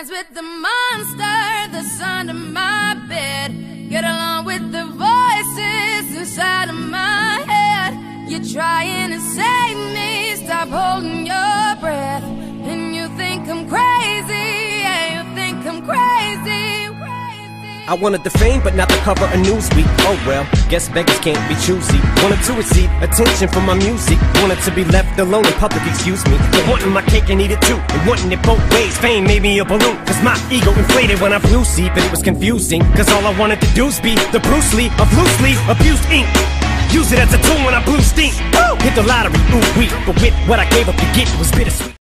friends with the monster that's under my bed. Get along with the voices inside of my head. You're trying to save me, stop holding your breath. And you think I'm crazy, yeah, you think I'm crazy. I wanted the fame, but not the cover of Newsweek. Oh well, guess beggars can't be choosy. Wanted to receive attention from my music. Wanted to be left alone in public, excuse me. But wanting my cake and eat it too, and wanting it both ways. Fame made me a balloon, cause my ego inflated when I flew see. But it was confusing, cause all I wanted to do was be the Bruce Lee of loosely abused ink. Use it as a tool when I blew steam. Woo! Hit the lottery, ooh wee. But with what I gave up to get, it was bittersweet.